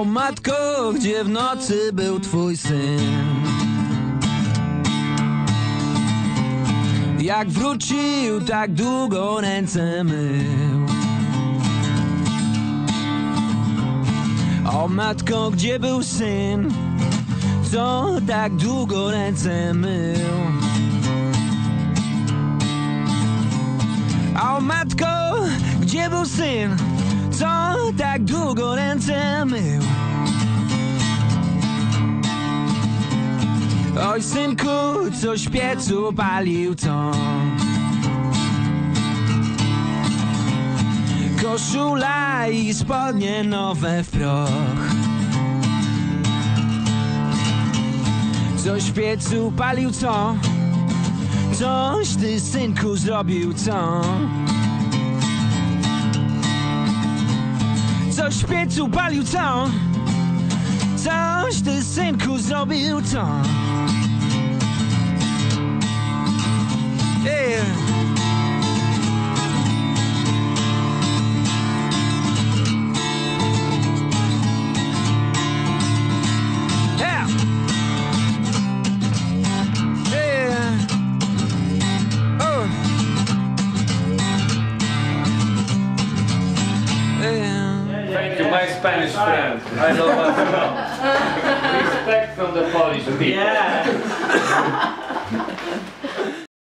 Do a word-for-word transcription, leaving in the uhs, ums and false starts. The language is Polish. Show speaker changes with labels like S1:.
S1: O matko, gdzie w nocy był twój syn? Jak wrócił, tak długo ręce mył. O matko, gdzie był syn? Co tak długo ręce mył? O matko, gdzie był syn? Co tak długo ręce mył? Oj synku, coś w piecu palił co? Koszula i spodnie nowe w proch. Coś w piecu palił co? Coś ty synku zrobił co? Coś w piecu palił co? Coś ty synku zrobił co? Yeah. Yeah. Yeah. Oh. Yeah.
S2: Thank you, my Spanish friend. I love that. Respect from the Polish people.
S3: Yeah.